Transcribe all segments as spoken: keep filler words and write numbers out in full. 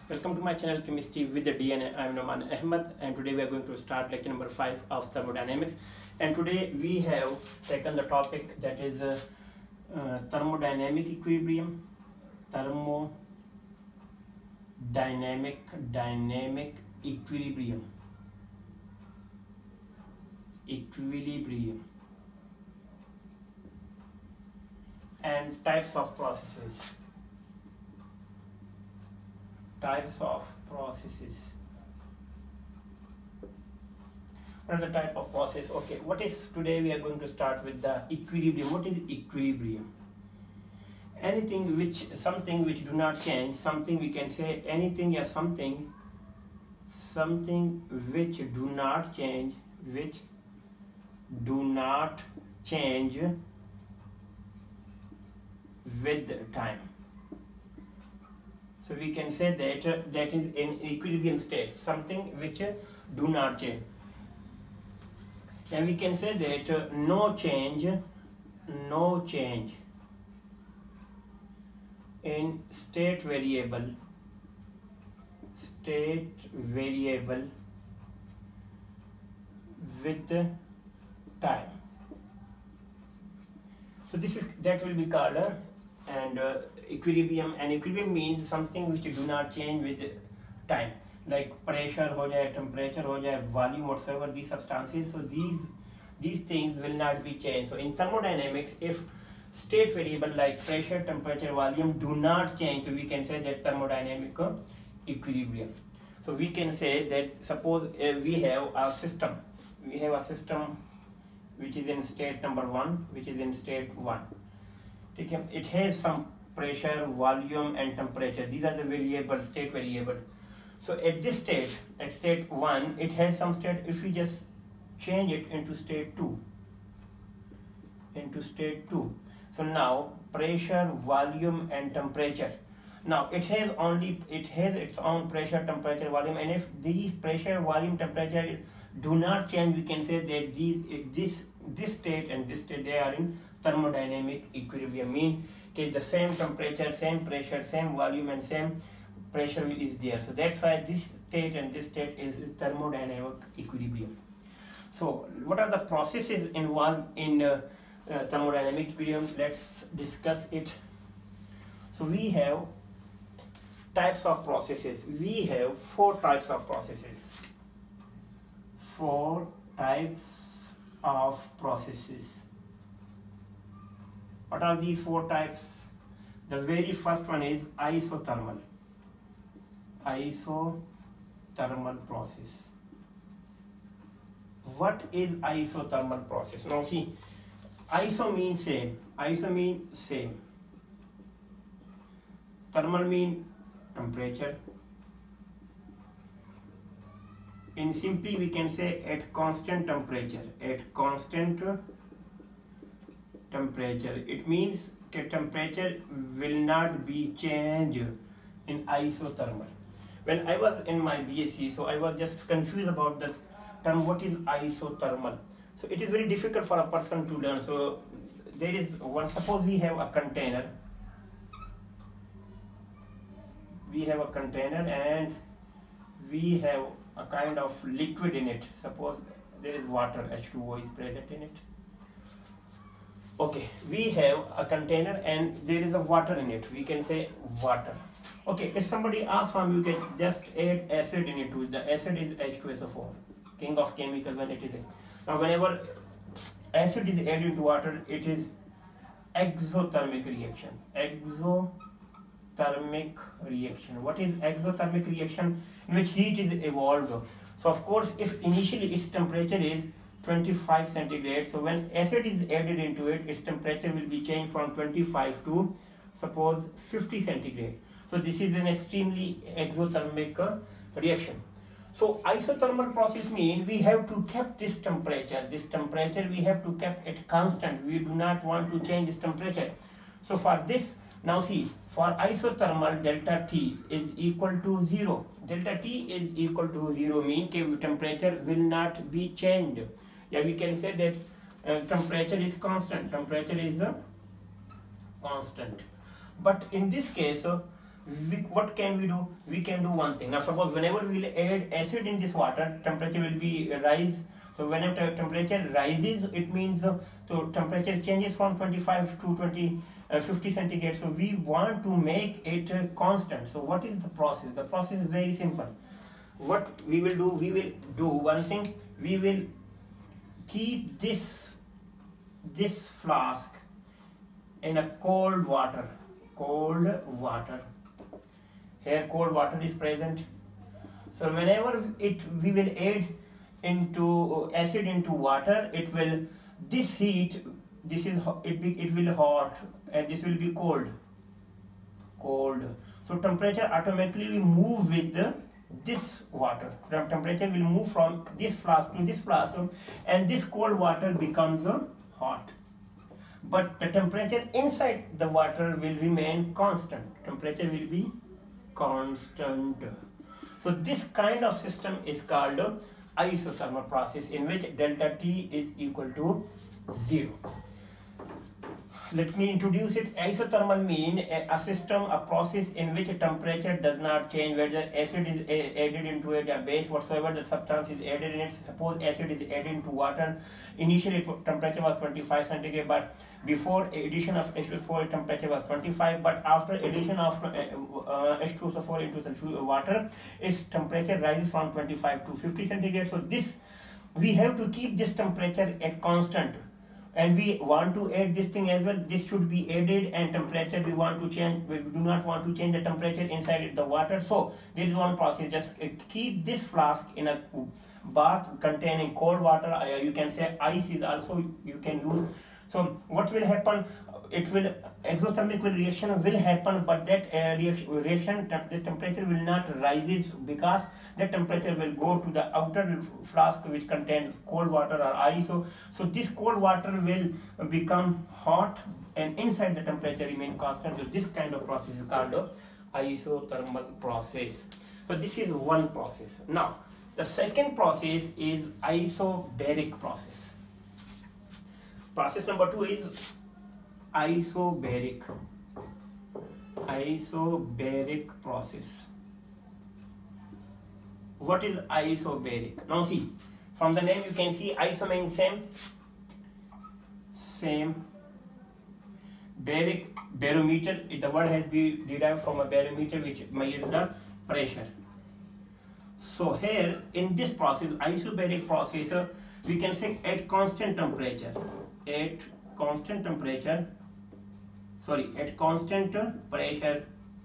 Welcome to my channel Chemistry with the D N A. I am Noman Ahmed and today we are going to start lecture number five of thermodynamics. And today we have taken the topic that is uh, uh, thermodynamic equilibrium, thermodynamic dynamic equilibrium, equilibrium, and types of processes. Types of processes. What is the type of process? Okay, what is today we are going to start with the equilibrium. What is equilibrium? Anything which something which do not change, something we can say anything or something, something which do not change, which do not change with time. So we can say that uh, that is in equilibrium state, something which uh, do not change. And we can say that uh, no change, no change in state variable, state variable with time. So this is that will be called uh, and uh, equilibrium. And equilibrium means something which do not change with time, like pressure ho jaye, temperature ho jaye, volume, whatsoever these substances. So these these things will not be changed. So in thermodynamics, if state variable like pressure, temperature, volume do not change, so we can say that thermodynamic uh, equilibrium. So we can say that suppose uh, we have a system, we have a system which is in state number one, which is in state one. It has some pressure, volume and temperature. These are the variable, state variable. So at this state, at state one, it has some state. If we just change it into state two, into state two. So now pressure, volume and temperature. Now it has only, it has its own pressure, temperature, volume, and if these pressure, volume, temperature do not change, we can say that these, this, this state and this state, they are in thermodynamic equilibrium. Means okay, the same temperature, same pressure, same volume and same pressure is there. So that's why this state and this state is thermodynamic equilibrium. So what are the processes involved in uh, uh, thermodynamic equilibrium? Let's discuss it. So we have types of processes. We have four types of processes. Four types of processes. What are these four types? The very first one is isothermal. Isothermal process. What is isothermal process? Now see, iso means same. Iso means same. Thermal means temperature. In simply we can say at constant temperature. At constant temperature. It means that temperature will not be changed in isothermal. When I was in my B S c, so I was just confused about the term what is isothermal. So it is very difficult for a person to learn. So there is one, suppose we have a container. We have a container and we have a kind of liquid in it. Suppose there is water, H two O is present in it. Okay, we have a container and there is a water in it. We can say water. Okay, if somebody asks from you, can just add acid in it. The acid is H two S O four, king of chemical when it is. Now whenever acid is added to water, it is exothermic reaction. Exothermic reaction. What is exothermic reaction? In which heat is evolved. So of course, if initially its temperature is twenty-five centigrade, so when acid is added into it, its temperature will be changed from twenty-five to suppose fifty centigrade. So this is an extremely exothermic uh, reaction. So isothermal process means we have to keep this temperature. This temperature we have to keep it constant. We do not want to change this temperature. So for this, now see, for isothermal, delta T is equal to zero. Delta T is equal to zero means that temperature will not be changed. Yeah, we can say that uh, temperature is constant. Temperature is uh, constant. But in this case, uh, we, what can we do? We can do one thing. Now suppose whenever we will add acid in this water, temperature will be rise. So whenever temperature rises, it means uh, so temperature changes from twenty-five to twenty, uh, fifty centigrade. So we want to make it uh, constant. So what is the process? The process is very simple. What we will do? We will do one thing. We will keep this this flask in a cold water. Cold water. Here cold water is present. So whenever it we will add into acid into water, it will this heat this is it be, it will hot and this will be cold cold so temperature automatically will move with the, this water. The temperature will move from this flask to this flask, and this cold water becomes uh, hot, but the temperature inside the water will remain constant. Temperature will be constant. So this kind of system is called uh, isothermal process, in which delta T is equal to zero. Let me introduce it. Isothermal mean a, a system, a process in which temperature does not change, whether acid is a, added into it, a base whatsoever the substance is added in it. Suppose acid is added into water. Initially temperature was twenty-five centigrade, but before addition of H two S O four temperature was twenty-five, but after addition of uh, uh, H two S O four into water, its temperature rises from twenty-five to fifty centigrade. So this we have to keep this temperature at constant, and we want to add this thing as well. This should be added, and temperature we want to change. We do not want to change the temperature inside the water. So there is one process. Just keep this flask in a bath containing cold water. Uh, you can say ice is also you can use. So what will happen? It will exothermic reaction will happen, but that uh, reaction, reaction the temperature will not rises, because the temperature will go to the outer flask which contains cold water or ice. So, so this cold water will become hot, and inside the temperature remain constant. So this kind of process is called the isothermal process. So this is one process. Now the second process is isobaric process. Process number two is isobaric. Isobaric process. What is isobaric? Now see, from the name you can see iso means same, same. Baric, barometer, the word has been derived from a barometer which measures the pressure. So here in this process, isobaric process, we can say at constant temperature, at constant temperature, sorry, at constant pressure,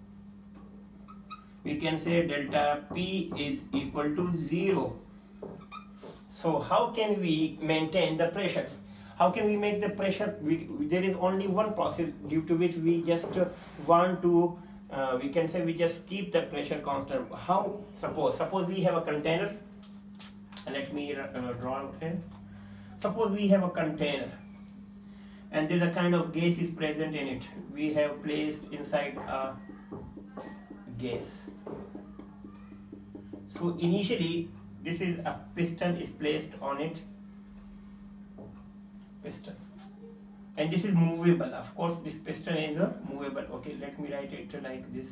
we can say delta P is equal to zero. So how can we maintain the pressure? How can we make the pressure? We, there is only one process due to which we just want to, uh, we can say we just keep the pressure constant. How? Suppose, suppose we have a container. Let me uh, draw it here. Suppose we have a container, and there is a kind of gas is present in it. We have placed inside a gas. So initially, this is a piston is placed on it. Piston, and this is movable. Of course, this piston is uh, movable. Okay, let me write it like this.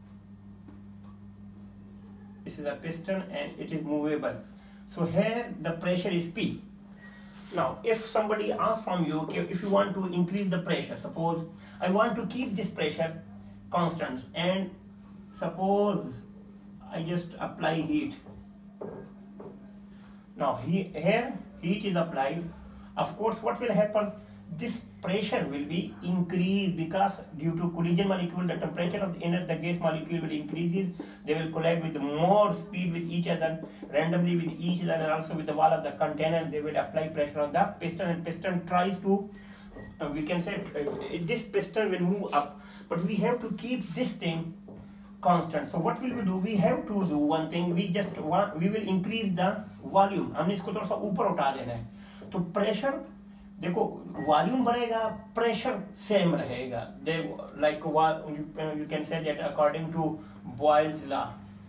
This is a piston and it is movable. So here the pressure is P. Now, if somebody asks from you, okay, if you want to increase the pressure, suppose I want to keep this pressure constant, and suppose I just apply heat. Now he, here heat is applied. Of course, what will happen? This pressure will be increased, because due to collision molecule, the temperature of the inner the gas molecule will increases. They will collide with more speed with each other, randomly with each other, and also with the wall of the container. They will apply pressure on the piston, and piston tries to, uh, we can say, uh, this piston will move up, but we have to keep this thing constant. So what will we do? We have to do one thing. We just want, we will increase the volume. हमने इसको थोड़ा सा ऊपर उठा देना है. तो pressure देखो, वॉल्यूम बढ़ेगा, प्रेशर सेम रहेगा. They like you can say that according to Boyle's law.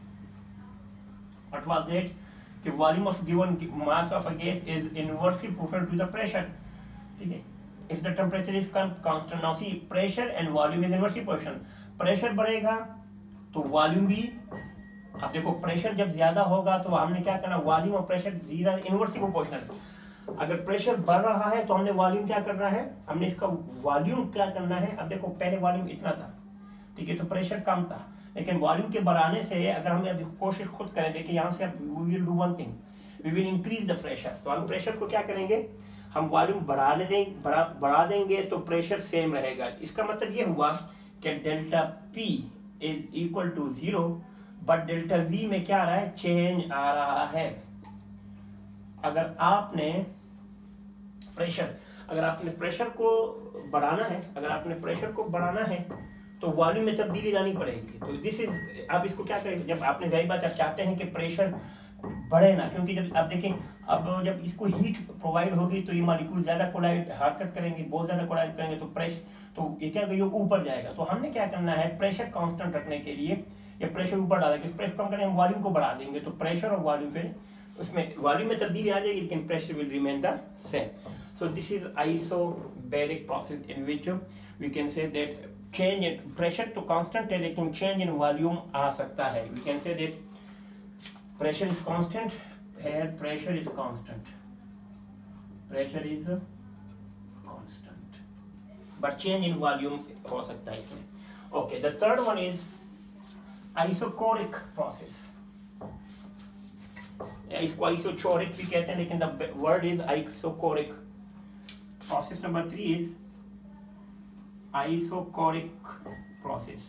What was that? The volume of given mass of a gas is inversely proportional to the pressure. ठीक है? If the temperature is constant, now see, pressure and volume is inversely proportional. Pressure बढ़ेगा, तो volume भी, अब देखो pressure जब ज्यादा होगा तो हमने क्या करना, वॉल्यूम और प्रेशर इनवर्सली प्रोपोर्शनल। अगर प्रेशर बढ़ रहा है तो हमने वॉल्यूम क्या करना है, हमने इसका वॉल्यूम क्या करना है। अब देखो पहले वॉल्यूम इतना था, ठीक है, तो प्रेशर कम था, लेकिन वॉल्यूम के बढ़ाने से अगर हम अभी कोशिश खुद करें, देखिए यहाँ से we will do one thing, we will increase the pressure. तो हम प्रेशर को क्या करेंगे, हम वॉल्यूम बढ़ा देंगे, बढ़ा बढ़ा देंगे तो प्रेशर सेम रहेगा। इसका मतलब ये हुआ कि delta P is equal to zero, but delta V में क्या आ रहा है, चेंज आ रहा है। अगर आपने प्रेशर अगर आपने प्रेशर को बढ़ाना है अगर आपने प्रेशर को बढ़ाना है तो वॉल्यूम में तब्दीली लानी पड़ेगी। तो दिस इज, आप इसको क्या करेंगे, जब आपने जाहिर बात आप चाहते हैं कि प्रेशर बढ़े ना, क्योंकि जब आप देखें अब जब इसको हीट प्रोवाइड होगी तो ये मॉलिक्यूल ज्यादा कोलाइड हरकत करेंगे, बहुत ज्यादा कोलाइड करेंगे तो प्रेशर, तो ये क्या ये ऊपर जाएगा। तो हमने क्या करना है, प्रेशर कांस्टेंट रखने के लिए या प्रेशर ऊपर डालेंगे, प्रेशर कम करेंगे, हम वॉल्यूम को बढ़ा देंगे, तो प्रेशर और वॉल्यूम फिर उसमें वॉल्यूम में तब्दीली आ जाएगी, लेकिन pressure will remain the same. So this is isobaric process in which we can say that change in pressure to constant है, लेकिन change in volume आ सकता है। We can say that pressure is constant, here pressure is constant, pressure is constant, but change in volume हो सकता है इसमें। Okay, the third one is isochoric process। इसको isochoric भी कहते हैं, लेकिन the word is isochoric। Process number three is isochoric process।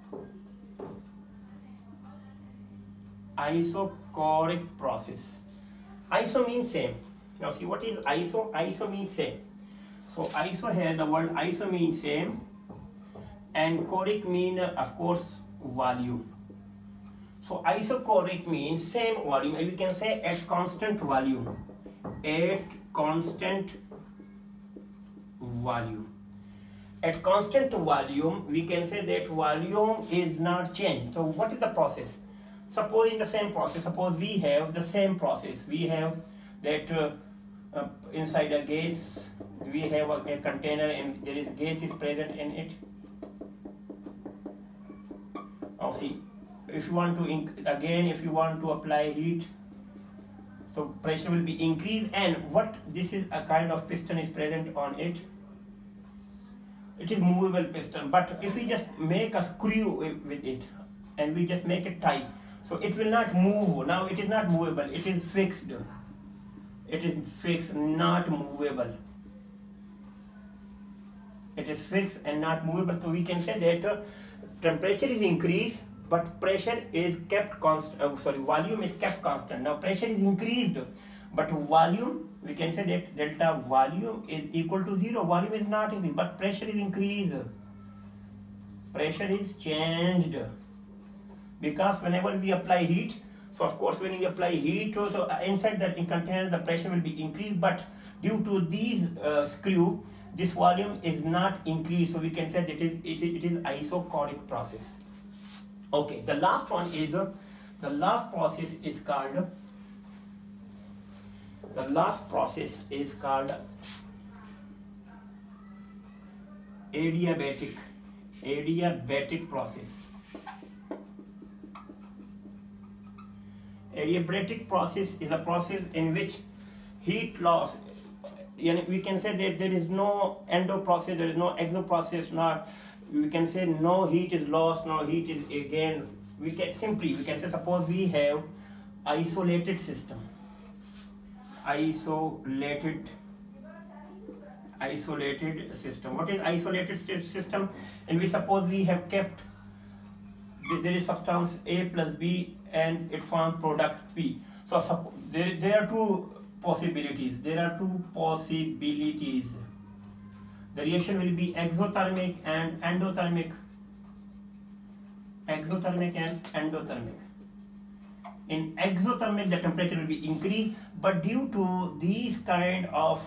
Isochoric process. Iso means same. Now see what is iso? Iso means same. So iso here, the word iso means same, and choric mean uh, of course volume. So isochoric means same volume, and we can say at constant volume. At constant volume. At constant volume, we can say that volume is not changed. So what is the process? Suppose in the same process, suppose we have the same process. We have that uh, uh, inside a gas, we have a, a container and there is gas is present in it. Now see, if you want to, again, if you want to apply heat, so pressure will be increased, and what this is a kind of piston is present on it. It is movable piston, but if we just make a screw with it and we just make it tight, so it will not move. Now it is not movable, it is fixed. It is fixed, not movable. It is fixed and not movable. So we can say that uh, temperature is increased, but pressure is kept constant. Uh, sorry, volume is kept constant. Now pressure is increased, but volume, we can say that delta volume is equal to zero. Volume is not increased, but pressure is increased. Pressure is changed, because whenever we apply heat, so of course when we apply heat, so inside that container the pressure will be increased, but due to these uh, screw, this volume is not increased. So we can say that it is, it is, it is isochoric process. Okay, the last one is uh, the last process is called the last process is called adiabatic adiabatic process. Adiabatic process is a process in which heat loss, we can say that there is no endo process, there is no exo process, not we can say no heat is lost, no heat is again. We can simply we can say, suppose we have isolated system, isolated isolated system. What is isolated system? And we suppose we have kept, there is substance A plus B and it forms product P. So there, there are two possibilities. There are two possibilities. The reaction will be exothermic and endothermic. Exothermic and endothermic. In exothermic, the temperature will be increased, but due to these kind of,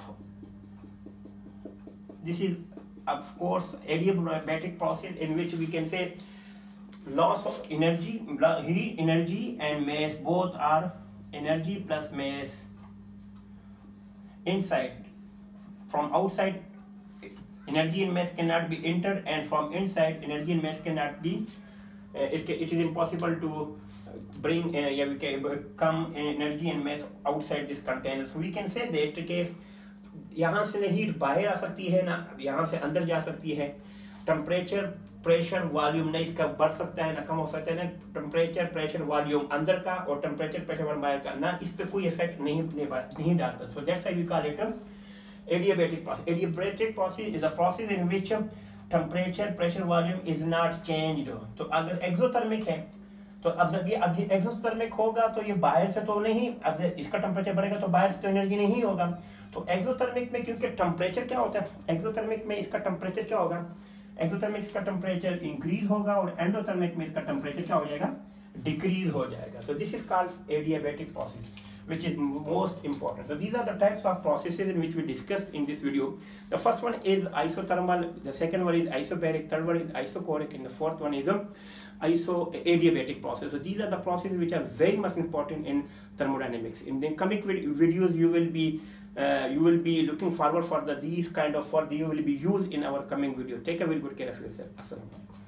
this is of course adiabatic process in which we can say loss of energy, heat, energy and mass, both are energy plus mass. Inside, from outside, energy and mass cannot be entered, and from inside, energy and mass cannot be uh, it, it is impossible to bring uh, yeah, we can come energy and mass outside this container. So we can say that कि यहाँ से heat बाहर आ सकती है ना यहाँ से अंदर जा सकती है. टेम्परेचर प्रेशर वॉल्यूम ना इसका बढ़ सकता है ना कम हो सकता है. ना टेम्परेचर प्रेशर वॉल्यूम अंदर का और टेम्परेचर प्रेशर बाहर का ना इस पे कोई इफेक्ट नहीं नहीं डालता. So that's why we call it adiabatic process. Adiabatic process is a process in which temperature pressure volume is not changed. तो अगर एक्सोथर्मिक है तो अब जब ये अब ये एक्सोथर्मिक होगा तो ये बाहर से तो नहीं, अब इसका टेम्परेचर बढ़ेगा तो बाहर से तो एनर्जी नहीं होगा. तो एक्सोथर्मिक में क्योंकि टेम्परेचर क्या होता है, एक्सोथर्मिक में इसका टेम्परेचर क्या होगा, एक्सोथर्मिक इसका टेम्परेचर इंक्रीज होगा और एंडोथर्मिक में इसका टेम्परेचर क्या हो जाएगा, डिक्रीज हो जाएगा. So this is called adiabatic process, which is most important. So these are the types of processes in which we discussed in this video. The first one is isothermal, the second one is isobaric, third one is isochoric, and the fourth one is a iso adiabatic process. So these are the processes which are very much important in thermodynamics. In the coming videos you will be uh, you will be looking forward for the these kind of for the you will be used in our coming video. Take a very good care of yourself. Assalamu alaikum.